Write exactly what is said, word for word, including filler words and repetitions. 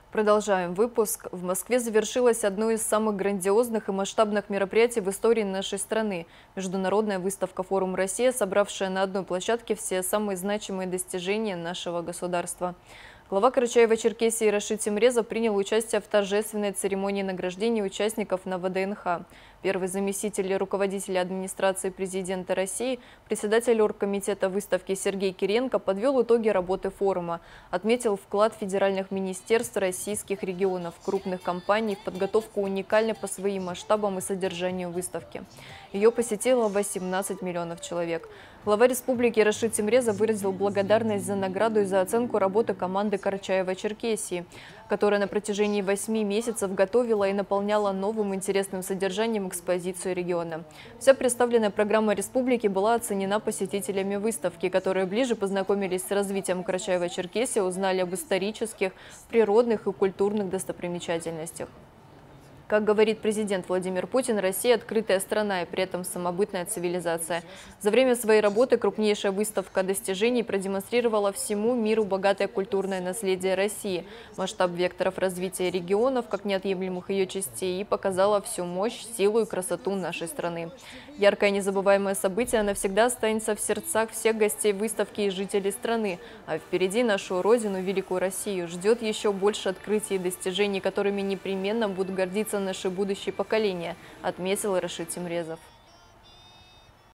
Продолжаем выпуск. В Москве завершилось одно из самых грандиозных и масштабных мероприятий в истории нашей страны. Международная выставка «Форум Россия», собравшая на одной площадке все самые значимые достижения нашего государства. Глава Карачаево-Черкесии Рашид Тимрезов принял участие в торжественной церемонии награждения участников на вэ дэ эн ха. Первый заместитель руководителя администрации президента России, председатель оргкомитета выставки Сергей Киренко подвел итоги работы форума, отметил вклад федеральных министерств российских регионов, крупных компаний в подготовку уникальной по своим масштабам и содержанию выставки. Ее посетило восемнадцать миллионов человек. Глава республики Рашид Тимрезов выразил благодарность за награду и за оценку работы команды Карачаево-Черкесии, которая на протяжении восьми месяцев готовила и наполняла новым интересным содержанием экспозицию региона. Вся представленная программа республики была оценена посетителями выставки, которые ближе познакомились с развитием Карачаево-Черкесии, узнали об исторических, природных и культурных достопримечательностях. Как говорит президент Владимир Путин, Россия – открытая страна и при этом самобытная цивилизация. За время своей работы крупнейшая выставка достижений продемонстрировала всему миру богатое культурное наследие России, масштаб векторов развития регионов, как неотъемлемых ее частей, и показала всю мощь, силу и красоту нашей страны. Яркое незабываемое событие навсегда останется в сердцах всех гостей выставки и жителей страны. А впереди нашу родину, великую Россию, ждет еще больше открытий и достижений, которыми непременно будут гордиться наши будущие поколения, отметил Рашид Тимрезов.